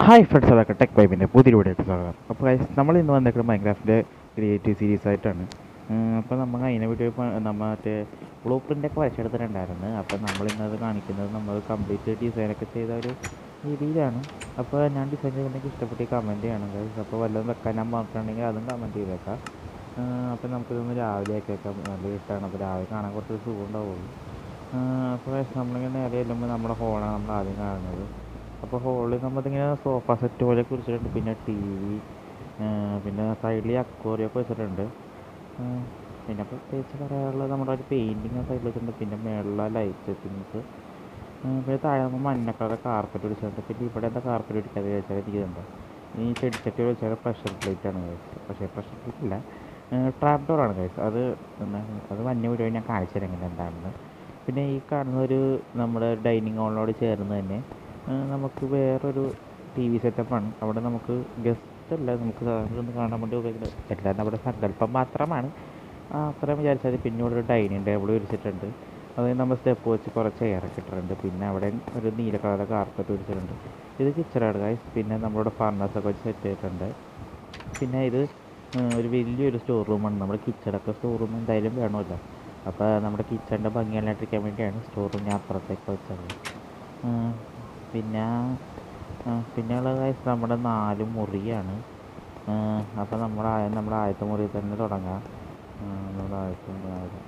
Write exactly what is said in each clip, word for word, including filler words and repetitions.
Hi friends, അതൊക്കെ tech വൈബിൻ്റെ പുതിയ വീഡിയോയ്ക്ക് സ്വാഗതം. അപ്പോൾ ഗൈസ്, നമ്മൾ ഇന്ന് വന്നേക്കുന്നത് മൈൻക്രാഫ്റ്റിൻ്റെ ക്രിയേറ്റീവ് സീരീസ് ആയിട്ടാണ്. അപ്പോൾ നമ്മൾ അതിനെ വീഡിയോ നമ്മൾ മറ്റേ ബ്ലൂ പ്രിൻ്റൊക്കെ വരച്ചെടുത്തിട്ടുണ്ടായിരുന്നു. അപ്പോൾ നമ്മൾ ഇന്നത് കാണിക്കുന്നത് നമ്മൾ കംപ്ലീറ്റ് ഡിസൈനൊക്കെ ചെയ്ത ഒരു രീതിയിലാണ്. അപ്പോൾ ഞാൻ ഡിസൈൻ ചെയ്തിട്ടുണ്ടെങ്കിൽ ഇഷ്ടപ്പെട്ട് കമൻറ്റ് ചെയ്യണം ഗൈസ്. അപ്പോൾ വല്ലതും വെക്കാൻ ഞാൻ പറഞ്ഞിട്ടുണ്ടെങ്കിൽ അതും കമൻറ്റ് ചെയ്തേക്കാം. അപ്പോൾ നമുക്കിതൊന്ന് രാവിലെ ആക്കി വെക്കാം, നല്ല ഇഷ്ടമാണ്. അപ്പോൾ രാവിലെ കാണാൻ കുറച്ച് സുഖം ഉണ്ടാവുള്ളൂ. അപ്പോൾ ഗൈസ്, നമ്മളിങ്ങനെ നേരെ ചെല്ലുമ്പോൾ നമ്മുടെ ഹോളാണ് നമ്മൾ ആദ്യം കാണുന്നത്. അപ്പോൾ ഹോളിൽ നമ്മളിങ്ങനെ സോഫ സെറ്റ് പോലെയൊക്കെ വെച്ചിട്ടുണ്ട്. പിന്നെ ടി വി, പിന്നെ സൈഡിൽ അക്വേറിയൊക്കെ വെച്ചിട്ടുണ്ട്. പിന്നെ പ്രത്യേകിച്ച് പറയാനുള്ളത് നമ്മുടെ ഒരു പെയിൻറ്റിങ് സൈഡിൽ വെച്ചിട്ടുണ്ട്. പിന്നെ മേളിലെ ലൈറ്റ് സെറ്റിങ്സ്, പിന്നെ താഴെ നമ്മൾ മഞ്ഞ കളർ കാർപ്പറ്റ് പിടിച്ചിട്ടുണ്ട്. പിന്നെ ഇവിടെ എന്താ കാർപ്പറ്റ് പിടിക്കാതെ വെച്ചാൽ ഇരിക്കുന്നുണ്ട്. ഈ ചെടിച്ചട്ടി വെച്ചാൽ പ്രഷർ പ്ലേറ്റാണ് കഴിച്ചത്. പക്ഷേ പ്രഷർ പ്ലേറ്റ് ഇല്ല, ട്രാപ്പ് ഡോറാണ് കഴിച്ചത്. അത് എന്താണ് അത് മഞ്ഞ വീഡിയോ ഞാൻ കാണിച്ചു തരാം എങ്ങനെ എന്താണെന്ന്. പിന്നെ ഈ കാണുന്ന ഒരു നമ്മുടെ ഡൈനിങ് ഹോളിനോട് ചേർന്ന് തന്നെ നമുക്ക് വേറൊരു ടി വി സെറ്റപ്പാണ്. അവിടെ നമുക്ക് ഗസ്റ്റ് അല്ല, നമുക്ക് ഒന്ന് കാണാൻ വേണ്ടി ഉപയോഗിക്കുന്നത്. എല്ലാം നമ്മുടെ സങ്കല്പം മാത്രമാണ്, അത്രയും വിചാരിച്ചാൽ. പിന്നെ ഇവിടെ ഒരു ഡൈനിങ് ടേബിൾ വിരിച്ചിട്ടുണ്ട്. അത് നമ്മൾ സ്റ്റെപ്പ് വെച്ച് കുറച്ച് ചെയറൊക്കെ ഇട്ടിട്ടുണ്ട്. പിന്നെ അവിടെ ഒരു നീല കളർ കാർപ്പറ്റ് വിരിച്ചിട്ടുണ്ട്. ഇത് കിച്ചണാണ് ഗൈസ്. പിന്നെ നമ്മളിവിടെ ഫർണസൊക്കെ വെച്ച് സെറ്റ് ചെയ്തിട്ടുണ്ട്. പിന്നെ ഇത് ഒരു വലിയൊരു സ്റ്റോർ റൂമാണ്. നമ്മുടെ കിച്ചണൊക്കെ സ്റ്റോർ റൂം എന്തായാലും വേണമല്ലോ. അപ്പോൾ നമ്മുടെ കിച്ചണിൻ്റെ ഭംഗിയെല്ലാണ്ടിരിക്കാൻ വേണ്ടിയാണ് സ്റ്റോർ റൂം ഞാൻ അപ്പുറത്തേക്ക് വെച്ചത്. പിന്നെ പിന്നെയുള്ള കാര്യം നമ്മുടെ നാല് മുറിയാണ്. അപ്പോൾ നമ്മുടെ നമ്മുടെ ആദ്യത്തെ മുറി തന്നെ തുടങ്ങാം. നമ്മുടെ ആദ്യത്തെ ആദ്യം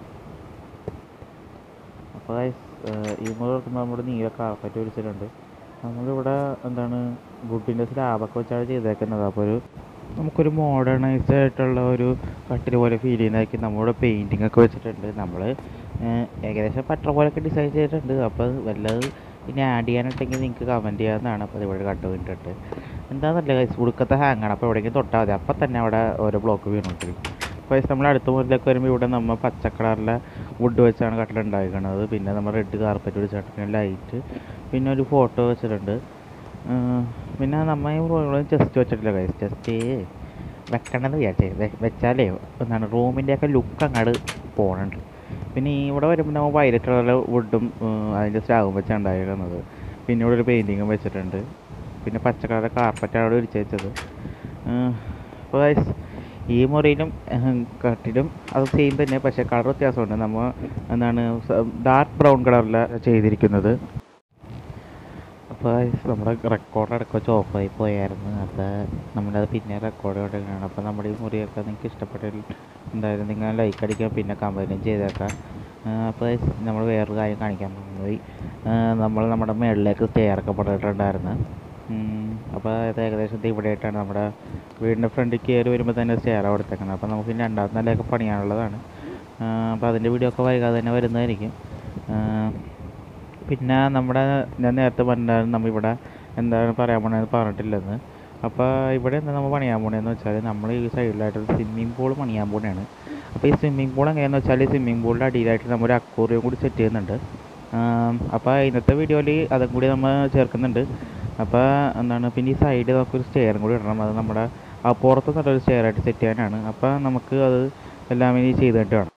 അപ്പോൾ ഈ മുറി തുറക്കുമ്പോൾ നമ്മുടെ നീല കാർപ്പറ്റ് വിരിച്ചിട്ടുണ്ട്. നമ്മളിവിടെ എന്താണ് വുഡിൻ്റെ സ്ലാബൊക്കെ വെച്ചാണ് ചെയ്തേക്കുന്നത്. അപ്പോൾ ഒരു നമുക്കൊരു മോഡേണൈസ്ഡ് ആയിട്ടുള്ള ഒരു കട്ടിൽ പോലെ ഫീൽ ചെയ്യുന്നതാക്കി നമ്മളിവിടെ പെയിൻറ്റിങ് ഒക്കെ വെച്ചിട്ടുണ്ട്. നമ്മൾ ഏകദേശം പറ്റ പോലെയൊക്കെ ഡിസൈൻ ചെയ്തിട്ടുണ്ട്. അപ്പോൾ വല്ലത് പിന്നെ ആഡ് ചെയ്യാനുണ്ടെങ്കിൽ നിങ്ങൾക്ക് കമൻറ്റ് ചെയ്യാവുന്നതാണ്. അപ്പോൾ ഇവിടെ കണ്ടു വേണ്ടിയിട്ട് എന്താണെന്നല്ല ഗൈസ്, ഉടുക്കത്തെ ഹാങ്ങാണ്. അപ്പോൾ എവിടെയെങ്കിലും തൊട്ടാൽ മതി, അപ്പം തന്നെ അവിടെ ഓരോ ബ്ലോക്ക് വീണിട്ടിരിക്കും. അപ്പോൾ ഗൈസ്, നമ്മൾ അടുത്ത മുറിലേക്ക് വരുമ്പോൾ ഇവിടെ നമ്മൾ പച്ച കളറിലെ വുഡ് വെച്ചാണ് കട്ടിലുണ്ടായിരിക്കുന്നത്. പിന്നെ നമ്മൾ റെഡ് കാർപ്പറ്റ് വെച്ചിട്ട് പിന്നെ ലൈറ്റ്, പിന്നെ ഒരു ഫോട്ടോ വെച്ചിട്ടുണ്ട്. പിന്നെ നമ്മൾ ഈ റൂമിൽ ചെസ്റ്റ് വെച്ചിട്ടില്ല ഗൈസ്. ചെസ്റ്റ് വെക്കണമെന്ന് വിചാരിച്ചേ വെച്ചാലേ എന്താണ് റൂമിൻ്റെയൊക്കെ ലുക്ക് അങ്ങോട്ട് പോകുന്നുണ്ട്. പിന്നെ ഇവിടെ വരുമ്പോൾ നമ്മൾ വയലറ്റ് കളറിലെ വുഡും അതിൻ്റെ സ്ലാബും വെച്ചാണ് ഉണ്ടായിരിക്കുന്നത്. പിന്നെ ഇവിടെ ഒരു പെയിൻറ്റിങ്ങും വെച്ചിട്ടുണ്ട്. പിന്നെ പച്ച കളറിലെ കാർപ്പറ്റാണ് അവിടെ വിരിച്ച് വെച്ചത്. അപ്പോൾ ഈ മുറിയിലും കട്ടിലും അത് സെയിം തന്നെ, പക്ഷേ കളർ വ്യത്യാസമുണ്ട്. നമ്മൾ എന്താണ് ഡാർക്ക് ബ്രൗൺ കളറിലാണ് ചെയ്തിരിക്കുന്നത്. അപ്പോൾ നമ്മുടെ റെക്കോർഡ് ഇടയ്ക്ക് വെച്ച് ഓഫായി പോയായിരുന്നു. അപ്പോൾ നമ്മളത് പിന്നെ റെക്കോർഡ് ചെയ്തിട്ടാണ്. അപ്പോൾ നമ്മുടെ ഈ മുറിയൊക്കെ നിങ്ങൾക്ക് ഇഷ്ടപ്പെട്ടാൽ എന്തായാലും നിങ്ങൾ ലൈക്ക് അടിക്കാം, പിന്നെ കമൻറ്റും ചെയ്തേക്കാം. അപ്പോൾ നമ്മൾ വേറൊരു കാര്യം കാണിക്കാൻ പോയി, നമ്മൾ നമ്മുടെ മുകളിലേക്ക് സ്റ്റെയറൊക്കെ പണിതിട്ടുണ്ടായിരുന്നു. അപ്പോൾ അത് ഏകദേശം ഇവിടെയായിട്ടാണ് നമ്മുടെ വീടിൻ്റെ ഫ്രണ്ടിൽ കയറി വരുമ്പോൾ തന്നെ സ്റ്റെയർ കൊടുത്തേക്കുന്നത്. അപ്പോൾ നമുക്ക് ഇനി രണ്ടാമത്തെ നിലയൊക്കെ പണിയാനുള്ളതാണ്. അപ്പോൾ അതിൻ്റെ വീഡിയോ ഒക്കെ വൈകാതെ തന്നെ വരുന്നതായിരിക്കും. പിന്നെ നമ്മുടെ ഞാൻ നേരത്തെ പറഞ്ഞിട്ടുണ്ടായിരുന്നു നമ്മളിവിടെ എന്താണ് പറയാൻ പോണതെന്ന് പറഞ്ഞിട്ടില്ലെന്ന്. അപ്പോൾ ഇവിടെ എന്താ നമ്മൾ പണിയാൻ പോണതെന്ന് വെച്ചാൽ നമ്മൾ ഈ സൈഡിലായിട്ട് സ്വിമ്മിംഗ് പൂൾ പണിയാൻ പോണെയാണ്. അപ്പോൾ ഈ സ്വിമ്മിംഗ് പൂൾ എങ്ങനെയാണെന്ന് വെച്ചാൽ സ്വിമ്മിംഗ് പൂളിൻ്റെ അടിയിലായിട്ട് നമ്മൾ ഒരു അക്വേറിയം കൂടി സെറ്റ് ചെയ്യുന്നുണ്ട്. അപ്പോൾ ഇന്നത്തെ വീഡിയോയിൽ അതും കൂടി നമ്മൾ ചേർക്കുന്നുണ്ട്. അപ്പോൾ എന്താണ് പിന്നെ ഈ സൈഡിൽ നമുക്കൊരു സ്റ്റെയറും കൂടി ഇടണം. അത് നമ്മുടെ ആ പുറത്ത് നല്ലൊരു സ്റ്റെയറായിട്ട് സെറ്റ് ചെയ്യാനാണ്. അപ്പോൾ നമുക്ക് അത് എല്ലാം ഇനി ചെയ്തിട്ട് വേണം.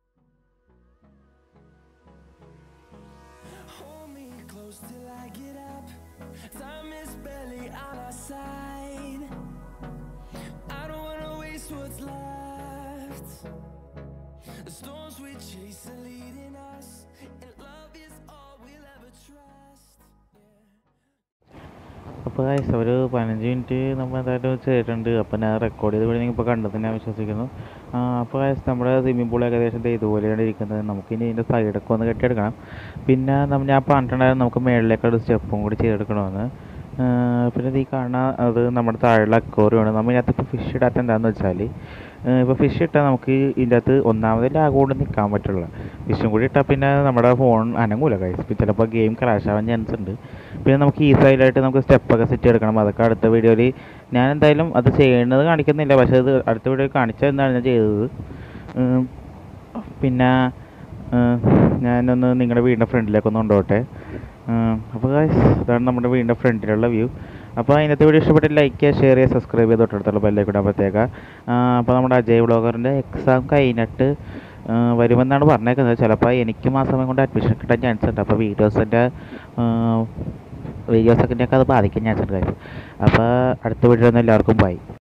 അപ്പോൾ ഗൈസ്, ഒരു പതിനഞ്ച് മിനിറ്റ് നമ്മൾ എന്തായാലും ചെയ്തിട്ടുണ്ട്. അപ്പോൾ ഞാൻ റെക്കോർഡ് ചെയ്ത് വേണമെങ്കിൽ ഇപ്പോൾ കണ്ടെന്ന് ഞാൻ വിശ്വസിക്കുന്നു. അപ്പോൾ ഗൈസ്, നമ്മുടെ സ്വിമ്മിംഗ് പൂൾ ഏകദേശം ഇതുപോലെയാണ് ഇരിക്കുന്നത്. നമുക്കിനി ഇതിൻ്റെ സൈഡൊക്കെ ഒന്ന് കെട്ടിയെടുക്കണം. പിന്നെ നമ്മൾ ഞാൻ പറഞ്ഞിട്ടുണ്ടായിരുന്നു നമുക്ക് മുകളിലേക്കൊരു സ്റ്റെപ്പും കൂടി ചെയ്തെടുക്കണമെന്ന്. പിന്നെ ഇത് ഈ കാണുന്ന അത് നമ്മുടെ താഴെയുള്ള അക്വേറിയമാണ്. നമ്മൾ ഇതിനകത്ത് ഇപ്പോൾ ഫിഷ് ഇടാത്ത എന്താണെന്ന് വെച്ചാൽ, ഇപ്പോൾ ഫിഷ് ഇട്ടാൽ നമുക്ക് ഇതിൻ്റെ അകത്ത് ഒന്നാമത് ലാഗ് കൊണ്ട് നിൽക്കാൻ പറ്റുള്ളൂ. ഫിഷും കൂടി ഇട്ടാൽ പിന്നെ നമ്മുടെ ഫോൺ അനങ്ങൂല ഗൈസ്. ഇപ്പോൾ ചിലപ്പോൾ ഗെയിം ക്രാഷ് ആവാൻ ചാൻസ് ഉണ്ട്. പിന്നെ നമുക്ക് ഈ സൈഡിലായിട്ട് നമുക്ക് സ്റ്റെപ്പൊക്കെ സെറ്റ് ചെയ്തെടുക്കണം. അതൊക്കെ അടുത്ത വീഡിയോയിൽ ഞാൻ എന്തായാലും അത് ചെയ്യുന്നത് കാണിക്കുന്നില്ല, പക്ഷേ അത് അടുത്ത വീഡിയോയിൽ കാണിച്ചാൽ എന്താണ് ഞാൻ ചെയ്തത്. പിന്നെ ഞാനൊന്ന് നിങ്ങളുടെ വീടിൻ്റെ ഫ്രണ്ടിലേക്കൊന്ന് കൊണ്ടുപോട്ടെ. അപ്പോൾ ഗൈസ്, ഇതാണ് നമ്മുടെ വീടിൻ്റെ ഫ്രണ്ടിലുള്ള വ്യൂ. അപ്പോൾ ഇന്നത്തെ വീഡിയോ ഇഷ്ടപ്പെട്ട് ലൈക്ക് ചെയ്യുക, ഷെയർ ചെയ്യുക, സബ്സ്ക്രൈബ് ചെയ്ത് തൊട്ടടുത്തുള്ള ബെല്ലേക്ക് ഇടാകുമ്പോഴത്തേക്ക്. അപ്പോൾ നമ്മുടെ അജയ് വ്ളോഗറിൻ്റെ എക്സാം കഴിഞ്ഞിട്ട് വരുമെന്നാണ് പറഞ്ഞേക്കുന്നത്. ചിലപ്പോൾ എനിക്കും ആ സമയം കൊണ്ട് അഡ്മിഷൻ കിട്ടാൻ ചാൻസ് ഉണ്ട്. അപ്പോൾ വീഡിയോസിൻ്റെ വീഡിയോസൊക്കെ അത് ബാധിക്കാൻ ചാൻസ് ഉണ്ട് ഗൈസ്. അപ്പോൾ അടുത്ത വീഡിയോ എല്ലാവർക്കും ബൈ.